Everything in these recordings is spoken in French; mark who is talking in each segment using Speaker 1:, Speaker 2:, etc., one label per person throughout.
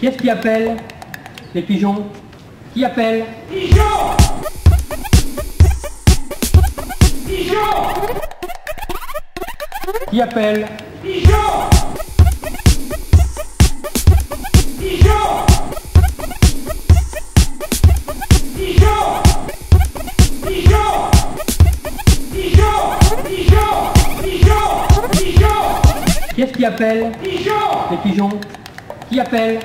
Speaker 1: Qu'est-ce qui appelle les pigeons? Qui appelle?
Speaker 2: Pigeon! Pigeon!
Speaker 1: Qui appelle?
Speaker 2: Pigeon! Pigeon! Pigeon! Pigeon! Pigeon! Pigeon! Pigeon! Pigeon!
Speaker 1: Qu'est-ce qui appelle
Speaker 2: Pigeon!
Speaker 1: les pigeons? Qui appelle?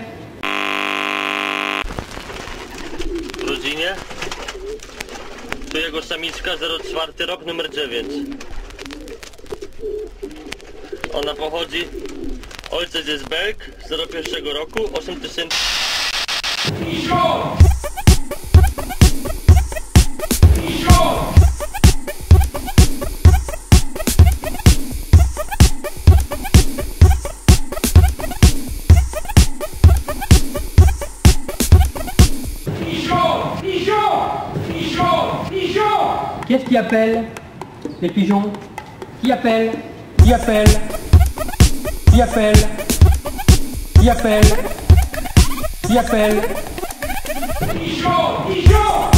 Speaker 3: W rodzinie? Tu jego samiczka 04 rok numer 9. Ona pochodzi, ojciec jest Belg z 01 roku, 8000.
Speaker 2: Pigeon! Pigeon! Pigeon! Pigeon! Pigeon! Pigeon!
Speaker 1: Qu'est-ce qui appelle les pigeons? Qui appelle? Qui appelle? Qui appelle? Qui appelle? Qui appelle?
Speaker 2: Pigeon! Pigeon!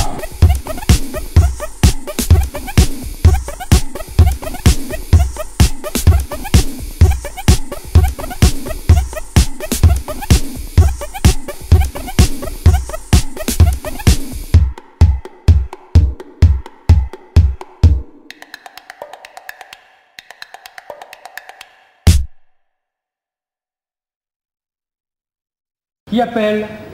Speaker 1: Qui appelle?